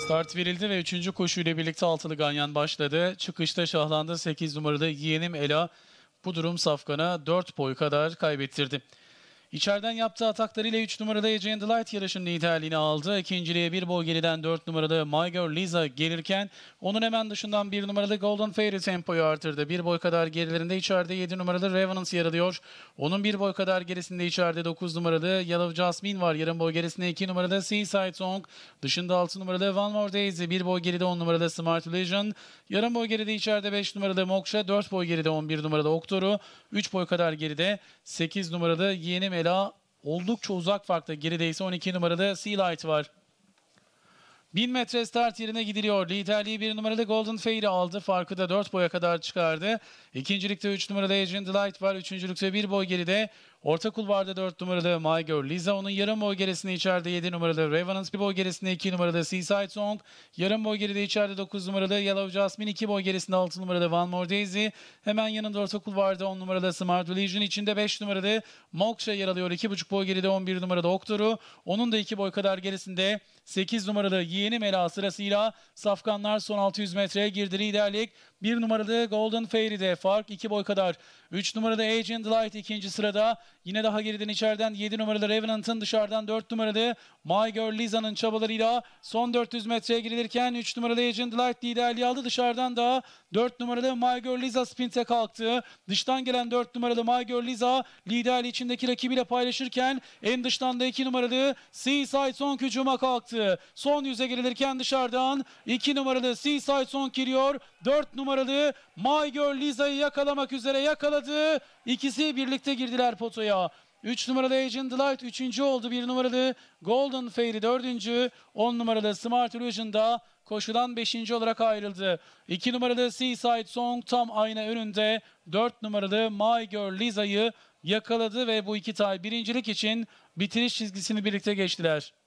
Start verildi ve 3. koşuyla birlikte altılı ganyan başladı. Çıkışta şahlandı 8 numaralı Yeğenim Ela. Bu durum Safkan'a 4 boy kadar kaybettirdi. İçeriden yaptığı ataklarıyla 3 numaralı Agent Light yarışın liderliğini aldı. İkinciliğe 1 boy geriden 4 numaralı My Girl Lisa gelirken onun hemen dışından 1 numaralı Golden Fairy tempoyu artırdı. 1 boy kadar gerilerinde içeride 7 numaralı Revenant yer alıyor. Onun 1 boy kadar gerisinde içeride 9 numaralı Yellow Jasmine var. Yarım boy gerisinde 2 numaralı Seaside Song. Dışında 6 numaralı One More Daisy. 1 boy geride 10 numaralı Smart Illusion. Yarım boy geride içeride 5 numaralı Moksha. 4 boy geride 11 numaralı Oktoru. 3 boy kadar geride 8 numaralı Yeğenim Ela, oldukça uzak farkta. Geride ise 12 numaralı Sea Light var. 1000 metre start yerine gidiliyor. Liderliği 1 numaralı Golden Fairy aldı. Farkı da 4 boya kadar çıkardı. İkincilikte 3 numaralı Agent Light var. Üçüncülükte 1 boy geride. Orta kulvarda 4 numaralı My Girl Lisa. Onun yarım boy gerisinde içeride 7 numaralı Revenant. 1 boy gerisinde 2 numaralı Seaside Song. Yarım boy geride içeride 9 numaralı Yellow Jasmine. 2 boy gerisinde 6 numaralı One More Daisy. Hemen yanında orta kulvarda 10 numaralı Smart Illusion. İçinde 5 numaralı Moksha yer alıyor. 2,5 boy geride 11 numaralı Oktoru. Onun da 2 boy kadar gerisinde 8 numaralı Yeğenim Ela sırasıyla Safkanlar son 600 metreye girdi. Liderlik 1 numaralı Golden Fairy'de, fark 2 boy kadar. 3 numaralı Agent Light ikinci sırada. Yine daha geriden içeriden 7 numaralı Revenant'ın, dışarıdan 4 numaralı My Girl Lisa'nın çabalarıyla son 400 metreye girilirken 3 numaralı Agent Light liderliği aldı. Dışarıdan da 4 numaralı My Girl Lisa sprinte kalktı. Dıştan gelen 4 numaralı My Girl Lisa liderliği içindeki rakibiyle paylaşırken en dıştan da 2 numaralı Seaside Song hücuma kalktı. Son 100'e girilirken dışarıdan 2 numaralı Seaside Song giriyor. 4 numaralı My Girl Lisa'yı yakalamak üzere yakaladı. İkisi birlikte girdiler potoya. 3 numaralı Agent Light 3. oldu. 1 numaralı Golden Fairy 4. 10 numaralı Smart Illusion da koşudan 5. olarak ayrıldı. 2 numaralı Seaside Song tam ayna önünde 4 numaralı My Girl Lisa'yı yakaladı ve bu iki tay birincilik için bitiriş çizgisini birlikte geçtiler.